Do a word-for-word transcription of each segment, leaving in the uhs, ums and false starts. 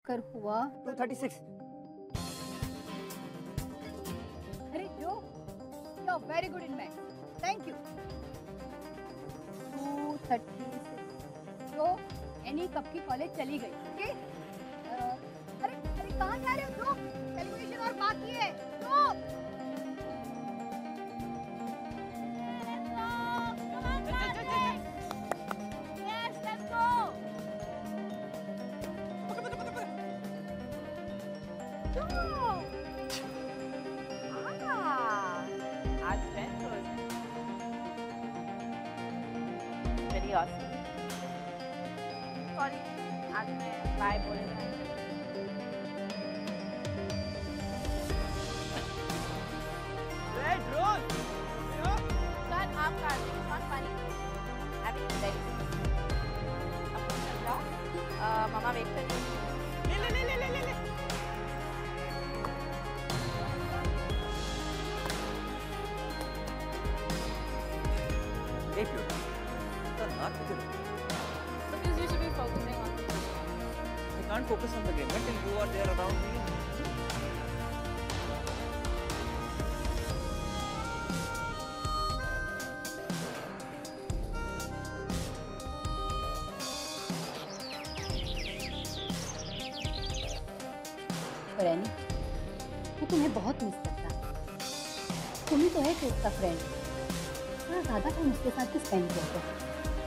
कर हुआ to thirty six. अरे Joe you are very good in math, thank you. Two thirty six. Joe Annie कब की college चली गई, ओके? अरे अरे कहाँ जा रहे हो जो? कैलकुलेशन और बाकी है जो। सॉरी, आज मैं बाय बोले रेड रोज सर, आप कर दे नॉट फनी हैविंग टुडे। अब चल जाओ, मामा वेट कर रही है। ले ले ले ले ले ले Hey, Pure. The not good. Because you should be focusing on. I can't focus on the game until you are there around me. रैनी, मैं तुम्हें बहुत मिस करता हूँ। तुम ही तो है कि उसका फ्रेंड। थोड़ा ज़्यादा टाइम उसके साथ भी स्पेंड करते हो।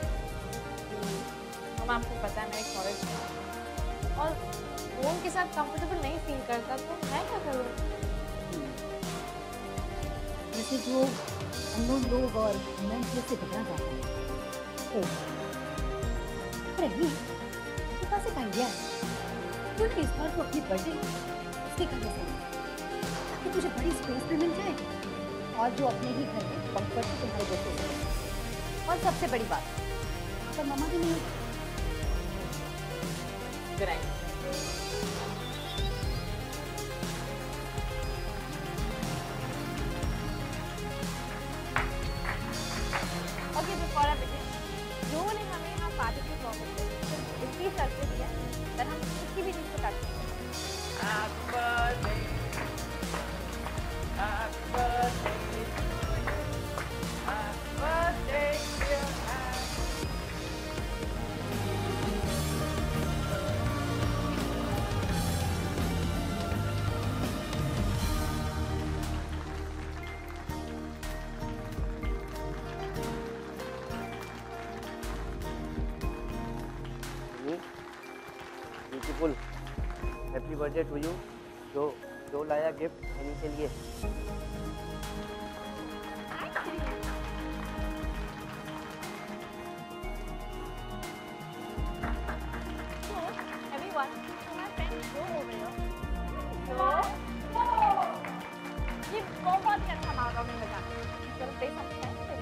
हम आपको पता है मैं एक कॉलेज में और वो उनके साथ कंफर्टेबल नहीं फील करता, तो मैं क्या करूँ? जैसे जो अननोन लोग और मैं से घबरा जाते हैं। रैनी, मेरे पास एक आइडिया है। क्योंकि इस बार तो अपनी बर्थडे उसके करने से ताकि तुझे बड़ी स्पेस भी मिल जाए और जो अपने ही घर में कंफर्ट से तुम्हारे जैसे हो। और सबसे बड़ी बात, पर मम्मा भी नहीं होती। ओके, बिफोर आई बिगिन, जो ने हमें यहाँ पार्टी की प्रॉमिस सिर्फ इसकी शर्त दी है कि हम किसी भी चीज़ को टच नहीं करें। Happy birthday. Happy birthday. Happy birthday, dear Anne. Beautiful, happy birthday to you. जो जो लाया गिफ्ट एनी के लिए। Everyone, so my friend Joe over here. Joe, ये बहुत ही अच्छा माहौल में लगा। चलो play something else.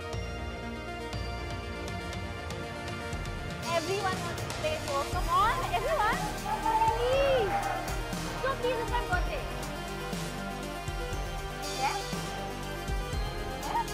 Everyone wants to play Joe. Come on, everyone, please. Joe, please, it's my birthday. Yes. Yes.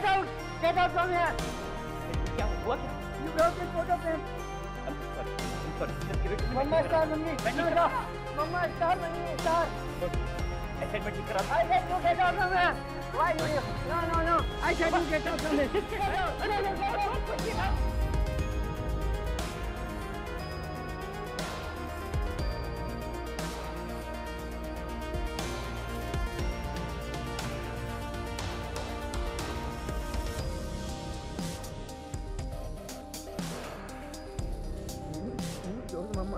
Get out! Get out from here! क्या हुआ क्या? You broke this photo frame. I'm sorry. I'm sorry. Just give it to me. Mama, star, mummy. No, no. Mama, star, mummy, star. I said मैं ठीक करा. I said you get out from here. Why you? No, no, no. I said you get out from here. Get out. No, no, get out. Get out. Mama.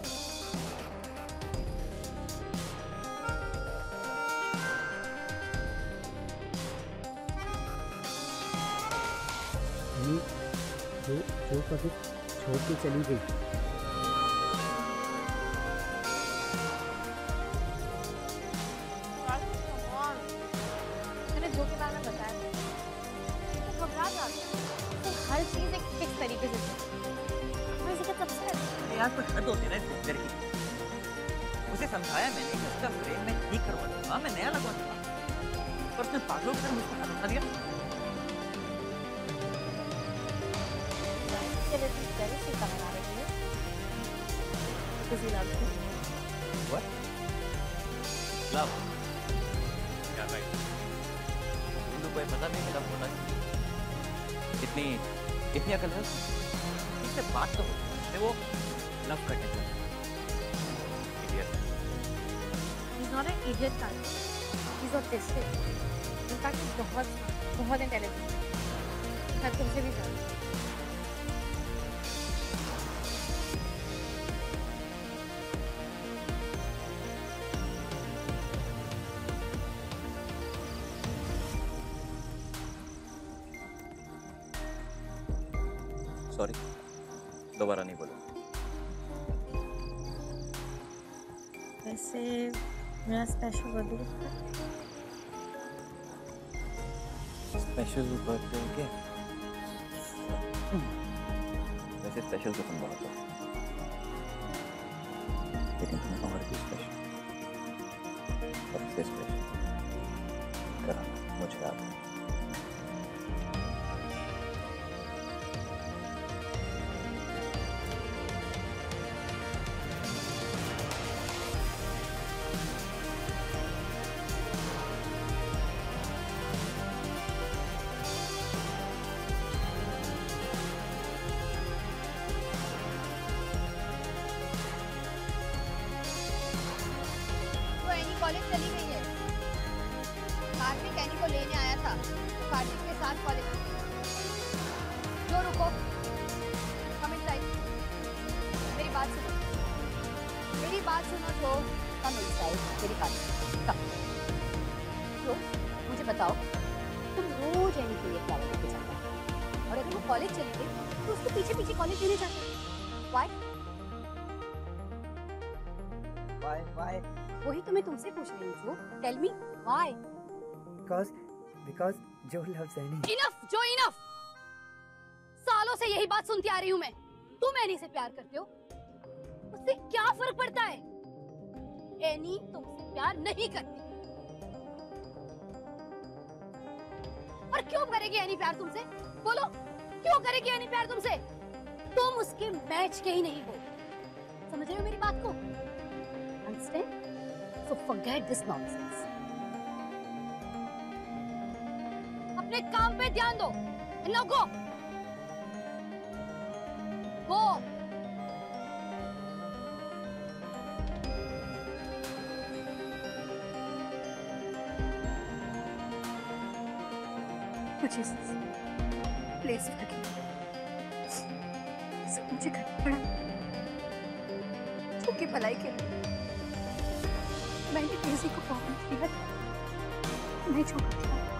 जो जो कभी छोड़ के चली गई। मैंने जो के बारे में बताया तो घबरा जाती तो हर चीज एक फिक्स तरीके से यार कुछ हद होती है ना इस पिक्चर की। उसे समझाया मैंने कि उसका फ्रेम मैं ठीक करवा दूंगा, मैं नया लगवा दूंगा, पर उसने पागलों की तरह मुझको हाथ उठा दिया। What? Love? Yeah, right. तुमको कोई पता नहीं कि लव होना है? इतनी इतनी अकल है इससे बात तो होती वो लव करने को idiot. He's not an idiot guy. He's autistic. In fact, he's बहुत बहुत intelligent. मैं तुमसे भी जानती हूँ. Sorry. दोबारा नहीं बोलो। वैसे मेरा स्पेशल बर्थडे स्पेशल बर्थडे क्या? वैसे स्पेशल तो तुम बहुत हो, लेकिन तुम और भी स्पेशल, सबसे स्पेशल कराना मुझे याद है। कॉलेज चली गई है। कार्तिक एनी को लेने आया था, कार्तिक के साथ कॉलेज जो रुको, कम इनसाइड। मेरी बात सुनो, मेरी बात सुनो जो कम इनसाइड, मेरी बात कम। तो मुझे बताओ, तुम रोज एनी के लिए फ्लावर लेके जाते हो, और अगर वो कॉलेज चली गई तो उसके पीछे पीछे कॉलेज लेने जाते हो। Why? Why? Why? वही तो मैं तुमसे पूछ रही हूँ Joe, tell me why? Because, because Joe loves Annie. Enough Joe enough, सालों से यही बात सुनती आ रही हूँ मैं। तुम एनी से प्यार करते हो, उससे क्या फर्क पड़ता है? एनी तुमसे प्यार नहीं करती। और क्यों करेगी एनी प्यार तुमसे? बोलो, क्यों करेगी एनी प्यार तुमसे? तुम उसके मैच के ही नहीं हो। समझ रहे हो मेरी बात को? Understand? So forget this nonsense. अपने काम पे ध्यान दो। Now go. Go. मुझे प्लीज forgive me. सब मुझे करना पड़ा सबकी भलाई के लिए। मैंने किसी को प्रॉब्लम किया था, नहीं छोड़ा।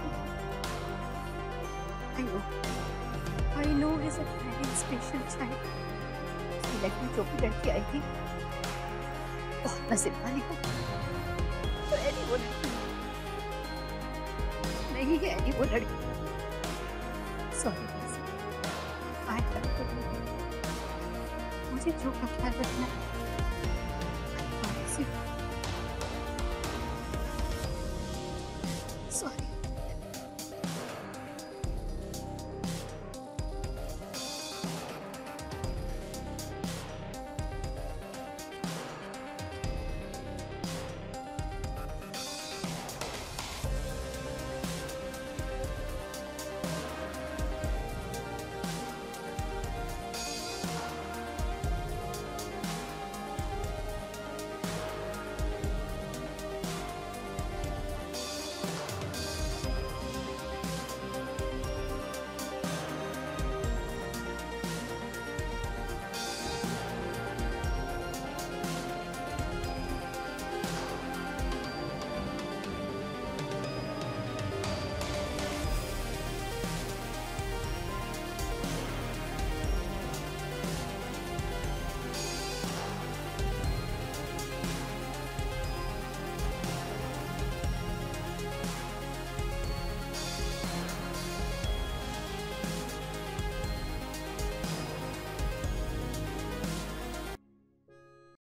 I know, I know he's a very special child. उसकी लाइफ में जो भी लड़की आई थी, बहुत नसीब वाली हो। तो एनी वो लड़की नहीं है, एनी वो लड़की। Sorry, I have to do it. मुझे जो का ख्याल रखना है